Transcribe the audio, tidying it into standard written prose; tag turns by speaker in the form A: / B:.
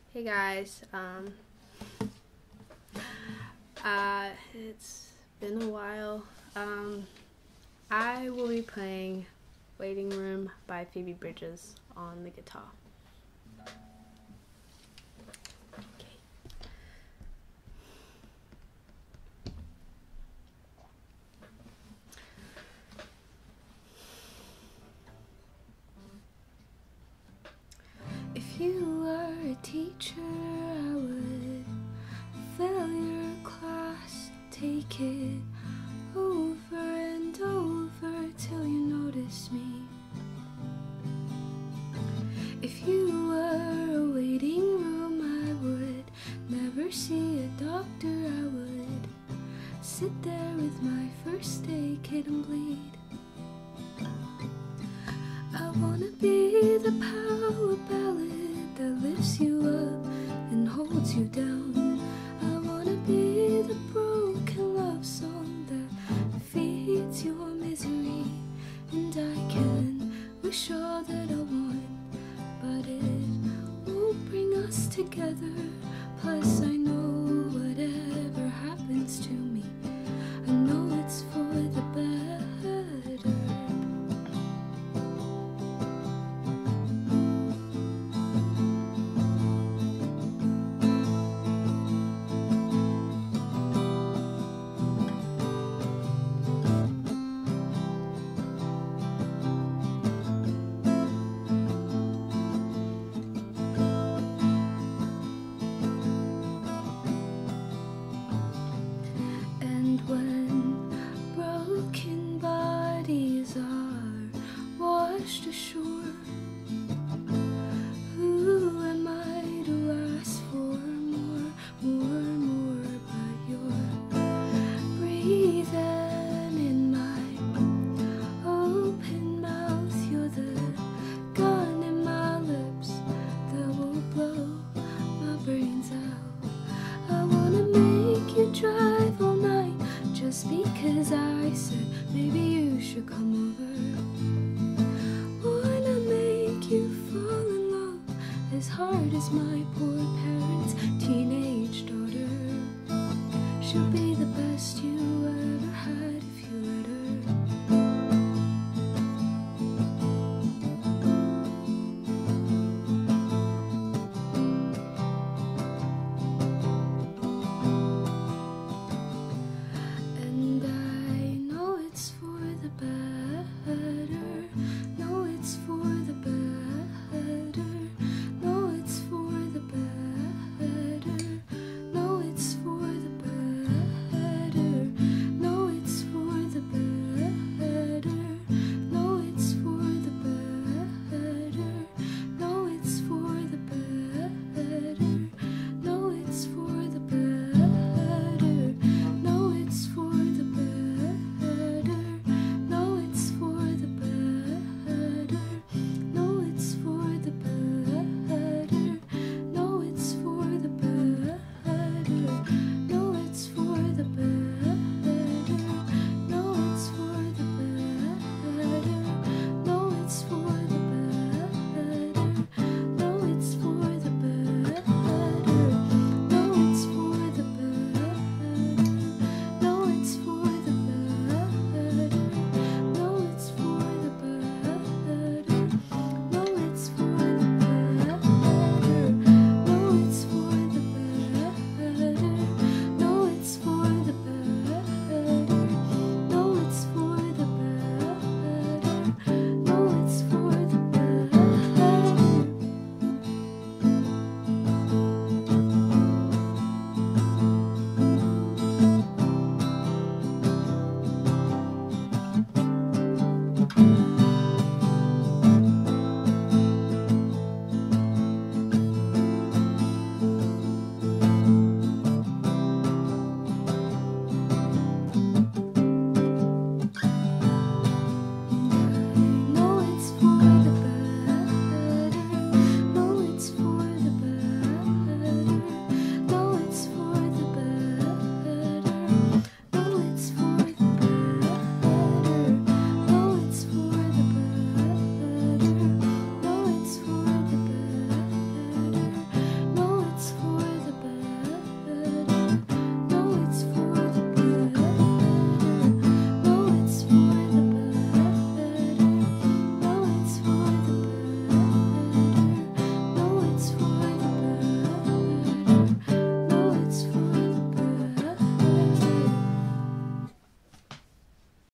A: Hey guys, it's been a while. I will be playing Waiting Room by Phoebe Bridges on the guitar. Okay. If you were a teacher, I would fail your class, take it over and over till you notice me. If you were a waiting room, I would never see a doctor. I would sit there with my first aid kit and bleed. I wanna be the power ballad that lifts you up and holds you down. I wanna be the broken love song that feeds your misery. And I can wish all that I want, but it won't bring us together. Plus I know whatever happens to me, I know it's for the better. When broken bodies are washed ashore, who am I to ask for more but you're breathing in my open mouth. You're the gun in my lips that will blow my brains out. I wanna make you drive all night just because I said maybe you should come over. Wanna make you fall in love as hard as my poor parents' teenage daughter. She'll be